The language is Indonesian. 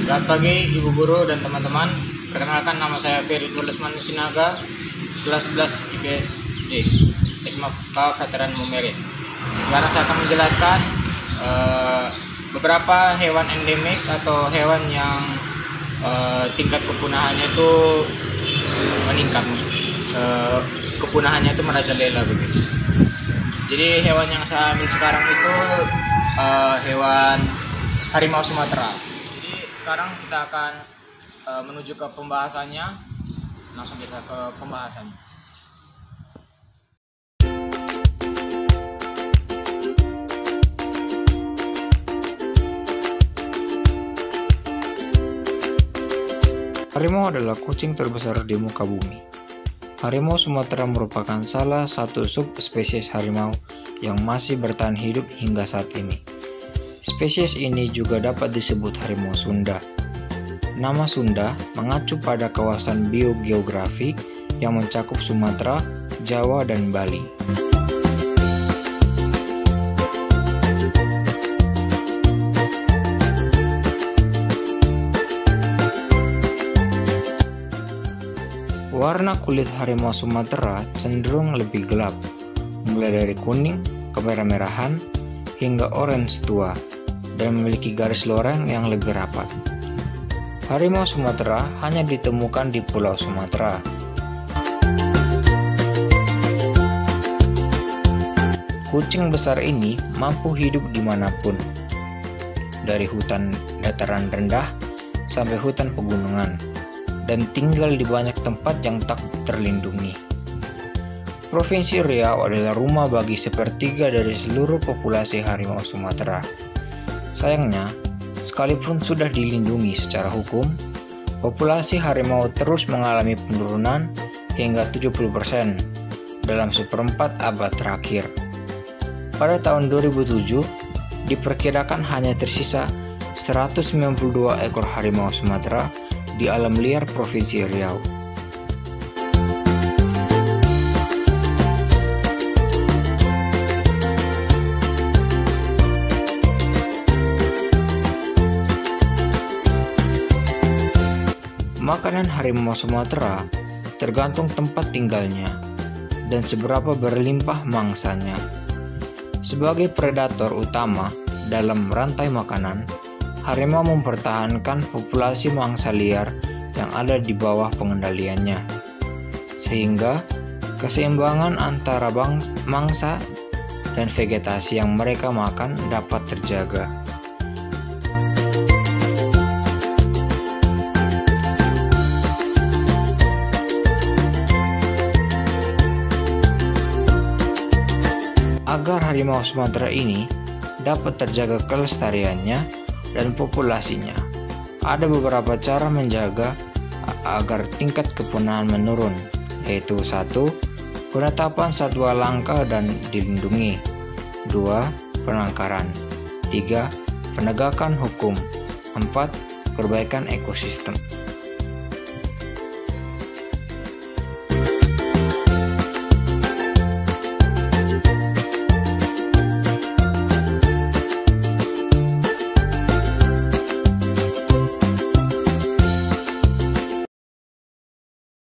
Selamat pagi Ibu Guru dan teman-teman. Perkenalkan, nama saya Ferry Lesman Sinaga, kelas 11 IPS D, SMK Veteran Momere. Sekarang saya akan menjelaskan beberapa hewan endemik atau hewan yang tingkat kepunahannya itu meningkat, kepunahannya itu merajalela begitu. Jadi hewan yang saya ambil sekarang itu hewan harimau Sumatera. Jadi sekarang kita akan menuju ke pembahasannya. Langsung kita ke pembahasannya. Harimau adalah kucing terbesar di muka bumi. Harimau Sumatera merupakan salah satu subspesies harimau yang masih bertahan hidup hingga saat ini. Spesies ini juga dapat disebut harimau Sunda. Nama Sunda mengacu pada kawasan biogeografi yang mencakup Sumatera, Jawa, dan Bali. Warna kulit harimau Sumatera cenderung lebih gelap, mulai dari kuning, kemerah-merahan, hingga orange tua, dan memiliki garis loreng yang lebih rapat. Harimau Sumatera hanya ditemukan di Pulau Sumatera. Kucing besar ini mampu hidup dimanapun, dari hutan dataran rendah sampai hutan pegunungan, dan tinggal di banyak tempat yang tak terlindungi. Provinsi Riau adalah rumah bagi sepertiga dari seluruh populasi harimau Sumatera. Sayangnya, sekalipun sudah dilindungi secara hukum, populasi harimau terus mengalami penurunan hingga 70% dalam seperempat abad terakhir. Pada tahun 2007, diperkirakan hanya tersisa 192 ekor harimau Sumatera di alam liar Provinsi Riau. Makanan harimau Sumatera tergantung tempat tinggalnya dan seberapa berlimpah mangsanya. Sebagai predator utama dalam rantai makanan, harimau mempertahankan populasi mangsa liar yang ada di bawah pengendaliannya, sehingga keseimbangan antara mangsa dan vegetasi yang mereka makan dapat terjaga. Agar harimau Sumatera ini dapat terjaga kelestariannya dan populasinya, ada beberapa cara menjaga agar tingkat kepunahan menurun, yaitu 1. Penetapan satwa langka dan dilindungi, 2. Penangkaran, 3. Penegakan hukum, 4. Perbaikan ekosistem.